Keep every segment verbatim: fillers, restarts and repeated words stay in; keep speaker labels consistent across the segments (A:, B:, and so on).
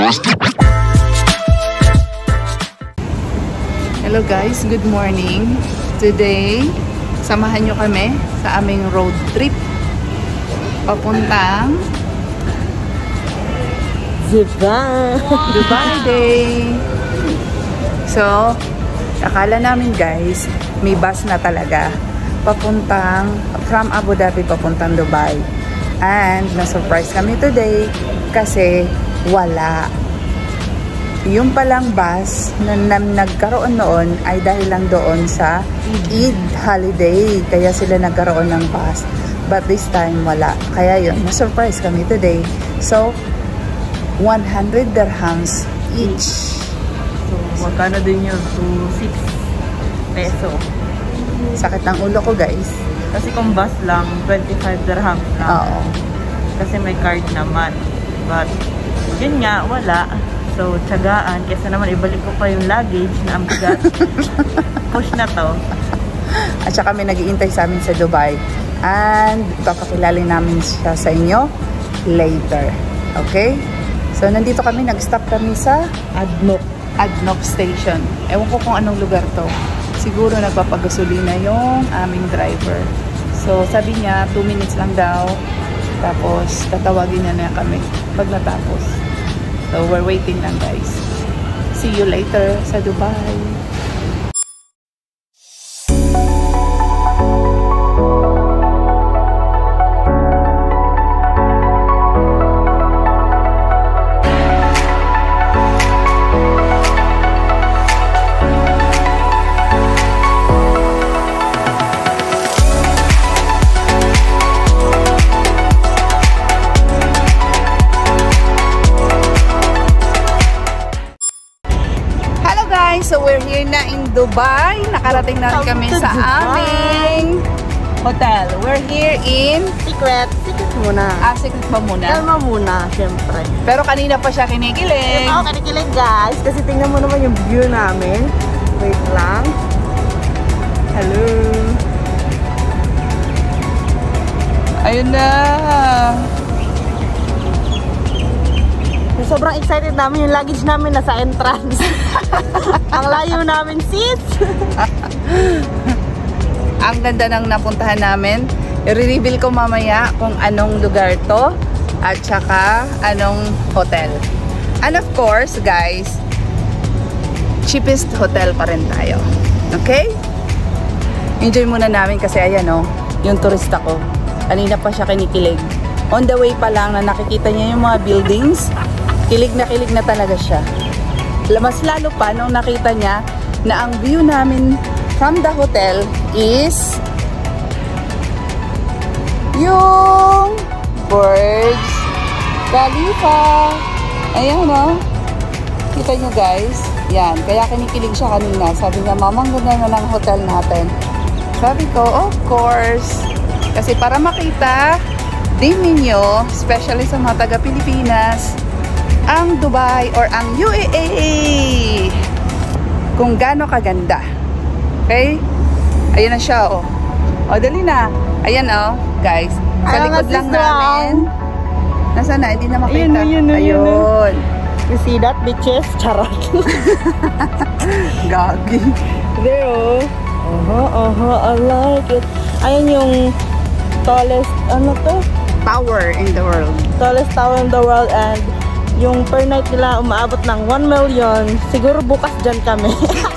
A: Hello guys, good morning. Today, samahan nyo kami sa aming road trip papuntang
B: Dubai.
A: Dubai Day. So, akala namin guys, may bus na talaga papuntang from Abu Dhabi papuntang Dubai. And na-surprise kami today kasi wala. Yung palang bus na, na nagkaroon noon ay dahil lang doon sa Eid holiday. Kaya sila nagkaroon ng bus. But this time, wala. Kaya yun, na-surprise kami today. So, one hundred dirhams each.
B: So, magkano din yun? two six peso.
A: Sakit ng ulo ko, guys.
B: Kasi kung bus lang, twenty-five dirhams lang.
A: Oo.
B: Kasi may card naman. But, yun nga, wala. So, tsagaan. Kesa naman, ibalik ko pa yung luggage na ang bigat. Push na to.
A: At saka may nag-iintay sa amin sa Dubai. And, papakilala namin siya sa inyo later. Okay? So, nandito kami. Nag-stop kami sa
B: Adnok.
A: Adnok Station. Ewan ko kung anong lugar to. Siguro nagpapagasolina yung aming driver. So, sabi niya, two minutes lang daw. Tapos, tatawagin niya na kami pag natapos. So, we're waiting lang guys. See you later sa Dubai. So we're here na in Dubai. Nakarating na rin kami sa aming hotel. We're here in
B: Secret. Secret muna.
A: Ah, secret ba muna?
B: Kalma muna, syempre.
A: Pero kanina pa siya kinikilig.
B: Oo, kinikilig guys. Kasi tingnan mo naman yung view namin. Wait lang.
A: Hello. Ayun na.
B: Sobrang excited namin. Yung luggage namin nasa entrance. Ang layo namin, sis.
A: Ang ganda ng napuntahan namin. I-reveal ko mamaya kung anong lugar to at saka anong hotel. And of course, guys, cheapest hotel pa rin tayo. Okay? Enjoy muna namin kasi ayan o, yung turista ko. Kanina pa siya kinikilig. On the way pa lang na nakikita niya yung mga buildings, kilig na kilig na talaga siya. Mas lalo pa nung nakita niya na ang view namin from the hotel is yung Burj Khalifa. Ayan o. Kita nyo guys. Yan. Kaya kinikilig siya kanina. Sabi niya, mamang ganda na ng hotel natin. Sabi ko, of course. Kasi para makita din ninyo, especially sa mga taga-Pilipinas, ang Dubai or ang U A E kung gaano kaganda. Okay? Ayan na siya, oh. O, dali na. Ayan, oh, guys. Sa likod lang namin. Nasaan na? Hindi na makita.
B: Ayun, ayun, ayun.
A: Ayun.
B: You see that, bitches? Charot.
A: Gagi.
B: There, oh. Oho, oho, I like it. Ayan yung tallest, ano to?
A: Tower in the world.
B: Tallest tower in the world, and yung per night nila umaabot ng one million. Siguro bukas dyan kami.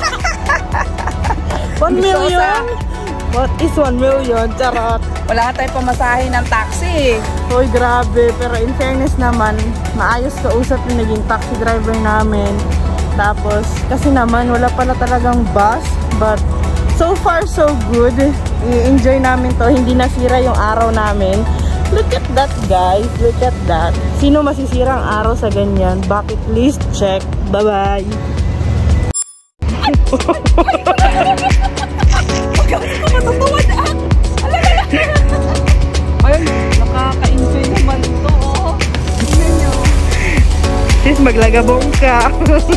B: one million? What is one million? Charot.
A: Wala tayong pamasahe ng taxi.
B: Hoy, grabe. Pero in fairness naman, maayos kausap yung naging taxi driver namin. Tapos, kasi naman, wala pala talagang bus. But, so far, so good. I-enjoy namin to. Hindi nasira yung araw namin. Look at that, guys. Look at that. Sino masisira ang araw sa ganyan? Bucket list check. Bye-bye.
A: Huwag kami ko matutuwa na. Ayun, nakaka-enjoy naman ito. Tingnan nyo.
B: Sis, maglagabong ka.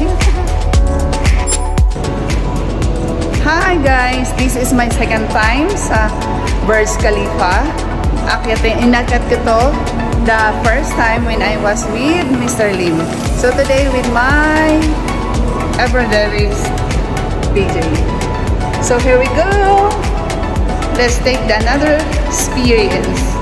A: Hi guys, this is my second time sa Burj Khalifa. Akyat, inakyat ko to the first time when I was with Mister Lim. So today with my Everderis B J. So here we go. Let's take the another experience.